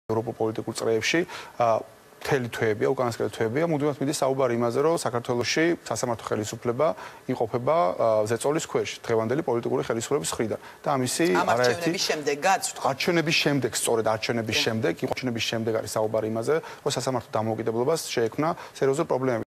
ევროპულ პოლიტიკურ წრეებში მთელი თვეებია, უკანასკნელი თვეებია, მუდმივად მიდის საუბარი იმაზე, რომ საქართველოში სასამართლო ხელისუფლება იმყოფება ზეწოლის ქვეშ, დღევანდელი პოლიტიკური ხელისუფლების მხრიდან. და ამისი არაერთი არჩევნების შემდეგ, სწორედ არჩევნების შემდეგ არის საუბარი იმაზე, რომ სასამართლო დამოუკიდებლობას შეექმნა სერიოზული პრობლემები.